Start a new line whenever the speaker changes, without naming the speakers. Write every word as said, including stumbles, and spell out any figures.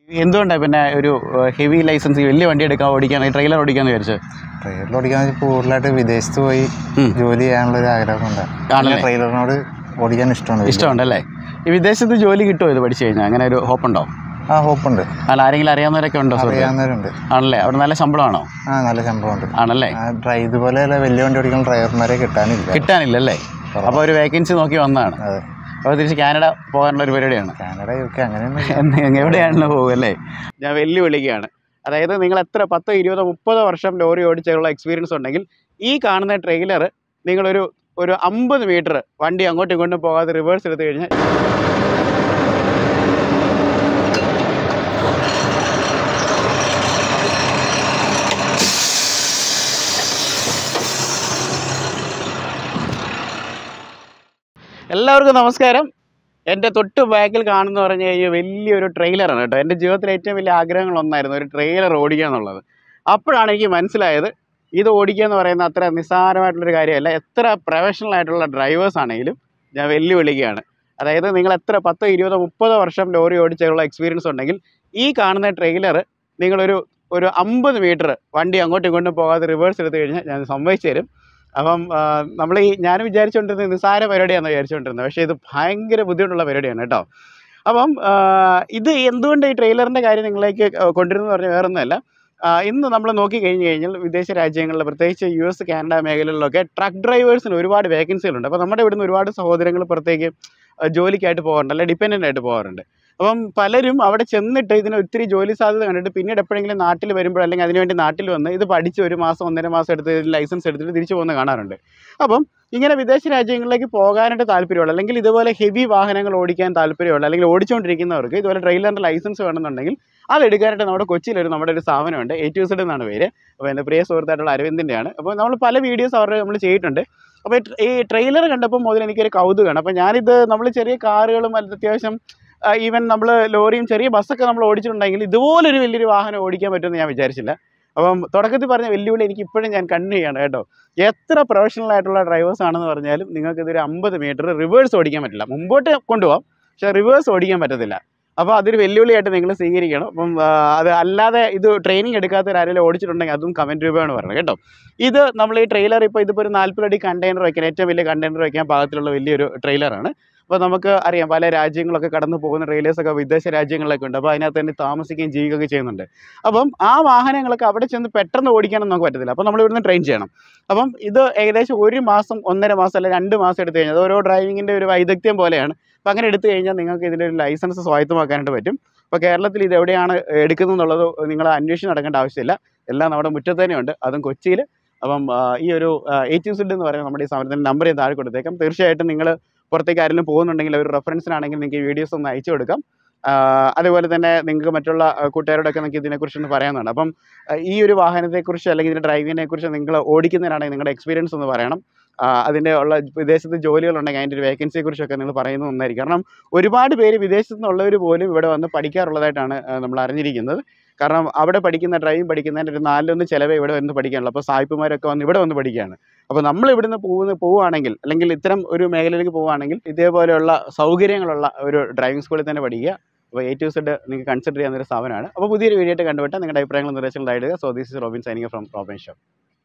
എന്തുകൊണ്ടാണ് പിന്നെ ഒരു ഹെവി ലൈസൻസ് വലിയ വണ്ടി എടുക്കാൻ ഓടിക്കാൻ ട്രെയിലർ ഓടിക്കാന്ന് വിചാരിച്ചത്?
ട്രെയിലർ ഓടിക്കാൻ കൂടുതലായിട്ട് വിദേശത്ത് പോയി ജോലി ചെയ്യാനുള്ള ഒരു ആഗ്രഹമുണ്ട്. ട്രെയിലറിനോട് ഓടിക്കാൻ ഇഷ്ടമാണ്.
ഇഷ്ടമുണ്ടല്ലേ? ഈ വിദേശത്ത് ജോലി കിട്ടുമോ ഇത് പഠിച്ചു കഴിഞ്ഞാൽ? അങ്ങനെ ഒരു ഹോപ്പുണ്ടോ?
ആ ഹോപ്പുണ്ട്.
അല്ല, ആരെങ്കിലും അറിയാവുന്നവരൊക്കെ ഉണ്ടോ?
അറിയാവുന്നവരുണ്ട്.
ആണല്ലേ? അവിടെ നല്ല ശമ്പളമാണോ? ആ,
നല്ല ശമ്പളമുണ്ട്.
ആണല്ലേ?
ഇതുപോലെ വലിയ വണ്ടി ഓടിക്കുന്ന ഡ്രൈവർമാരെ കിട്ടാനില്ല.
കിട്ടാനില്ലല്ലേ? അപ്പോൾ ഒരു വേക്കൻസി നോക്കി വന്നതാണ്.
അതെ.
അപ്പോൾ തിരിച്ച് കാനഡ പോകാനുള്ള ഒരു പരിപാടിയാണ്.
കാനഡ, യു കെ അങ്ങനെയൊന്നും
എവിടെയാണല്ലോ പോകുമല്ലേ? ഞാൻ വെല്ലുവിളിക്കുകയാണ്. അതായത് നിങ്ങൾ എത്ര പത്തോ ഇരുപതോ മുപ്പതോ വർഷം ലോറി ഓടിച്ചുള്ള എക്സ്പീരിയൻസ് ഉണ്ടെങ്കിൽ ഈ കാണുന്ന ട്രെയിലർ നിങ്ങളൊരു ഒരു അമ്പത് മീറ്റർ വണ്ടി അങ്ങോട്ടും ഇങ്ങോട്ടും പോകാതെ റിവേഴ്സ് എടുത്തു കഴിഞ്ഞാൽ എല്ലാവർക്കും നമസ്കാരം. എൻ്റെ തൊട്ട് ബാക്കിൽ കാണുന്ന പറഞ്ഞു കഴിഞ്ഞാൽ വലിയൊരു ട്രെയിലറാണ് കേട്ടോ. എൻ്റെ ജീവിതത്തിലെ ഏറ്റവും വലിയ ആഗ്രഹങ്ങളൊന്നായിരുന്നു ഒരു ട്രെയിലർ ഓടിക്കുക എന്നുള്ളത്. അപ്പോഴാണ് എനിക്ക് മനസ്സിലായത് ഇത് ഓടിക്കുക എന്ന് പറയുന്ന അത്ര നിസ്സാരമായിട്ടുള്ളൊരു കാര്യമല്ല. എത്ര പ്രൊഫഷണൽ ആയിട്ടുള്ള ഡ്രൈവേഴ്സ് ആണെങ്കിലും ഞാൻ വെല്ലുവിളിക്കുകയാണ്. അതായത് നിങ്ങൾ എത്ര പത്തോ ഇരുപതോ മുപ്പതോ വർഷം ലോറി ഓടിച്ചുള്ള എക്സ്പീരിയൻസ് ഉണ്ടെങ്കിൽ ഈ കാണുന്ന ട്രെയിലർ നിങ്ങളൊരു ഒരു അമ്പത് മീറ്റർ വണ്ടി അങ്ങോട്ടും ഇങ്ങോട്ടും പോകാതെ റിവേഴ്സ് എടുത്തു കഴിഞ്ഞാൽ ഞാൻ സമ്മതിച്ചു തരും. അപ്പം നമ്മൾ ഈ ഞാൻ വിചാരിച്ചുകൊണ്ടിരുന്നത് നിസ്സാര പരിപാടിയാണെന്ന് വിചാരിച്ചുകൊണ്ടിരുന്നത്. പക്ഷേ ഇത് ഭയങ്കര ബുദ്ധിമുട്ടുള്ള പരിപാടിയാണ് കേട്ടോ. അപ്പം ഇത് എന്തുകൊണ്ട് ഈ ട്രെയിലറിൻ്റെ കാര്യം നിങ്ങളിലേക്ക് കൊണ്ടുവരുന്നു പറഞ്ഞാൽ വേറൊന്നുമല്ല. ഇന്ന് നമ്മൾ നോക്കി കഴിഞ്ഞ് കഴിഞ്ഞാൽ വിദേശ രാജ്യങ്ങളിൽ പ്രത്യേകിച്ച് യു എസ് കാനഡ മേഖലകളിലൊക്കെ ട്രക്ക് ഡ്രൈവേഴ്സിന് ഒരുപാട് വേക്കൻസികളുണ്ട്. അപ്പോൾ നമ്മുടെ ഇവിടുന്ന് ഒരുപാട് സഹോദരങ്ങൾ പുറത്തേക്ക് ജോലിക്കായിട്ട് പോകാറുണ്ട്, അല്ലെ ഡിപ്പെൻഡൻ്റ് ആയിട്ട് പോകാറുണ്ട്. അപ്പം പലരും അവിടെ ചെന്നിട്ട് ഇതിന് ഒത്തിരി ജോലി സാധ്യത കണ്ടിട്ട് പിന്നീട് എപ്പോഴെങ്കിലും നാട്ടിൽ വരുമ്പോൾ അല്ലെങ്കിൽ അതിനുവേണ്ടി നാട്ടിൽ വന്ന് ഇത് പഠിച്ച് ഒരു മാസം ഒന്നര മാസം എടുത്ത് ലൈസൻസ് എടുത്തിട്ട് തിരിച്ചു പോകുന്ന കാണാറുണ്ട്. അപ്പം ഇങ്ങനെ വിദേശ രാജ്യങ്ങളിലേക്ക് പോകാനായിട്ട് താല്പര്യമുള്ള അല്ലെങ്കിൽ ഇതുപോലെ ഹെവി വാഹനങ്ങൾ ഓടിക്കാൻ താല്പര്യമുള്ള അല്ലെങ്കിൽ ഓടിച്ചുകൊണ്ടിരിക്കുന്നവർക്ക് ഇതുപോലെ ട്രെയിലറിൻ്റെ ലൈസൻസ് വേണമെന്നുണ്ടെങ്കിൽ അതെടുക്കാനായിട്ട് നമ്മുടെ കൊച്ചിയിലൊരു നമ്മുടെ ഒരു സ്ഥാപനമുണ്ട്. എ ടു സെഡ് എന്നാണ് പേര്. അപ്പോൾ എൻ്റെ പ്രിയ സുഹൃത്തായിട്ടുള്ള അരവിന്ദിൻ്റെയാണ്. അപ്പോൾ നമ്മൾ പല വീഡിയോസ് അവരുടെ നമ്മൾ ചെയ്തിട്ടുണ്ട്. അപ്പോൾ ഈ ട്രെയിലർ കണ്ടപ്പോൾ മുതൽ എനിക്കൊരു കൗതുകമാണ്. അപ്പോൾ ഞാനിത് നമ്മൾ ചെറിയ കാറുകളും അത്യാവശ്യം ഈവൻ നമ്മൾ ലോറിയും ചെറിയ ബസ്സൊക്കെ നമ്മൾ ഓടിച്ചിട്ടുണ്ടെങ്കിൽ ഇതുപോലൊരു വലിയൊരു വാഹനം ഓടിക്കാൻ പറ്റുമെന്ന് ഞാൻ വിചാരിച്ചില്ല. അപ്പം തുടക്കത്തിൽ പറഞ്ഞ വെല്ലുവിളി എനിക്ക് ഇപ്പോഴും ഞാൻ കണ്ണു ചെയ്യാണ് കേട്ടോ. എത്ര പ്രൊഫഷണൽ ആയിട്ടുള്ള ഡ്രൈവേഴ്സ് ആണെന്ന് പറഞ്ഞാലും നിങ്ങൾക്ക് ഇതൊരു അമ്പത് മീറ്റർ റിവേഴ്സ് ഓടിക്കാൻ പറ്റില്ല. മുമ്പോട്ട് കൊണ്ടുപോകാം, പക്ഷേ റിവേഴ്സ് ഓടിക്കാൻ പറ്റത്തില്ല. അപ്പോൾ അതൊരു വെല്ലുവിളിയായിട്ട് നിങ്ങൾ സ്വീകരിക്കണം. അപ്പം അത് അല്ലാതെ ഇത് ട്രെയിനിങ് എടുക്കാത്തവരാരെങ്കിലും ഓടിച്ചിട്ടുണ്ടെങ്കിൽ അതും കമൻറ്റ് രൂപയാണ് പറയുന്നത് കേട്ടോ. ഇത് നമ്മൾ ഈ ട്രെയിലർ ഇപ്പോൾ ഇതിപ്പോൾ ഒരു നാൽപ്പത് അടി കണ്ടെയ്നർ വയ്ക്കാൻ ഏറ്റവും വലിയ കണ്ടെയ്നർ വയ്ക്കാൻ പാകത്തിലുള്ള വലിയൊരു ട്രെയിലറാണ്. അപ്പോൾ നമുക്ക് അറിയാം പല രാജ്യങ്ങളൊക്കെ കടന്നു പോകുന്ന ട്രെയിലേഴ്സൊക്കെ വിദേശ രാജ്യങ്ങളിലൊക്കെ ഉണ്ട്. അപ്പോൾ അതിനകത്ത് തന്നെ താമസിക്കുകയും ജീവിക്കുകയൊക്കെ ചെയ്യുന്നുണ്ട്. അപ്പം ആ വാഹനങ്ങളൊക്കെ അവിടെ ചെന്ന് പെട്ടെന്ന് ഓടിക്കാനൊന്നും നമുക്ക് പറ്റത്തില്ല. അപ്പോൾ നമ്മൾ ഇവിടുന്ന് ട്രെയിൻ ചെയ്യണം. അപ്പം ഇത് ഏകദേശം ഒരു മാസം ഒന്നര മാസം അല്ലെങ്കിൽ രണ്ട് മാസം എടുത്തു കഴിഞ്ഞാൽ അത് ഓരോ ഡ്രൈവിങ്ങിൻ്റെ ഒരു വൈദഗ്ധ്യം പോലെയാണ്. അപ്പോൾ അങ്ങനെ എടുത്തു കഴിഞ്ഞാൽ നിങ്ങൾക്ക് ഇതിൻ്റെ ഒരു ലൈസൻസ് സ്വായത്തമാക്കാനായിട്ട് പറ്റും. അപ്പോൾ കേരളത്തിൽ ഇത് എവിടെയാണ് എടുക്കുന്നത് എന്നുള്ളത് നിങ്ങൾ അന്വേഷിച്ച് നടക്കേണ്ട ആവശ്യമില്ല. എല്ലാം നമ്മുടെ മുറ്റത്ത് തന്നെയുണ്ട്, അതും കൊച്ചിയിൽ. അപ്പം ഈ ഒരു എ ടു സെഡ് എന്ന് പറയുന്ന നമ്മുടെ ഈ സ്ഥാപനത്തിൻ്റെ നമ്പർ ഞാൻ താഴെ കൊടുത്തേക്കാം. തീർച്ചയായിട്ടും നിങ്ങൾ പുറത്തേക്ക് ആരെങ്കിലും പോകുന്നുണ്ടെങ്കിൽ ഒരു റെഫറൻസിനാണെങ്കിൽ നിങ്ങൾക്ക് ഈ വീഡിയോസ് ഒന്ന് അയച്ചു കൊടുക്കാം. അതുപോലെ തന്നെ നിങ്ങൾക്ക് മറ്റുള്ള കൂട്ടുകാരോടൊക്കെ നിങ്ങൾക്ക് ഇതിനെക്കുറിച്ചൊന്ന് പറയാവുന്നതാണ്. അപ്പം ഈ ഒരു വാഹനത്തെക്കുറിച്ച് അല്ലെങ്കിൽ ഇതിൻ്റെ ഡ്രൈവിങ്ങിനെ കുറിച്ച് നിങ്ങൾ ഓടിക്കുന്നതിനാണെങ്കിൽ നിങ്ങളുടെ എക്സ്പീരിയൻസ് ഒന്ന് പറയണം. അതിൻ്റെ ഉള്ള വിദേശത്ത് ജോലികളുണ്ടെങ്കിൽ അതിൻ്റെ ഒരു വേക്കൻസിയെ കുറിച്ചൊക്കെ നിങ്ങൾ പറയുന്നത് ഒന്നായിരിക്കും. കാരണം ഒരുപാട് പേര് വിദേശത്തു നിന്നുള്ളവർ പോലും ഇവിടെ വന്ന് പഠിക്കാറുള്ളതായിട്ടാണ് നമ്മൾ അറിഞ്ഞിരിക്കുന്നത്. കാരണം അവിടെ പഠിക്കുന്ന ഡ്രൈവിംഗ് പഠിക്കുന്നതിൻ്റെ ഒരു നാലിലൊന്ന് ചിലവേ ഇവിടെ വന്ന് പഠിക്കാനുള്ളൂ. അപ്പോൾ സായിപ്പുമാരൊക്കെ വന്ന് ഇവിടെ വന്ന് പഠിക്കുകയാണ്. അപ്പോൾ നമ്മൾ ഇവിടുന്ന് പോകുന്ന പോവുകയാണെങ്കിൽ അല്ലെങ്കിൽ ഇത്തരം ഒരു മേഖലയിലേക്ക് പോവുകയാണെങ്കിൽ ഇതേപോലെയുള്ള സൗകര്യങ്ങളുള്ള ഒരു ഡ്രൈവിംഗ് സ്കൂളിൽ തന്നെ പഠിക്കുക. അപ്പോൾ എ ടു സെഡ് നിങ്ങൾക്ക് കൺസിഡർ ചെയ്യാവുന്ന ഒരു സ്ഥാപനമാണ്. അപ്പോൾ പുതിയൊരു വീഡിയോ ആയിട്ട് കണ്ടുപിട്ടാൽ നിങ്ങളുടെ അഭിപ്രായങ്ങൾ നിർദ്ദേശങ്ങളായിട്ട്. So this is Robin signing from റോബിൻഷോ.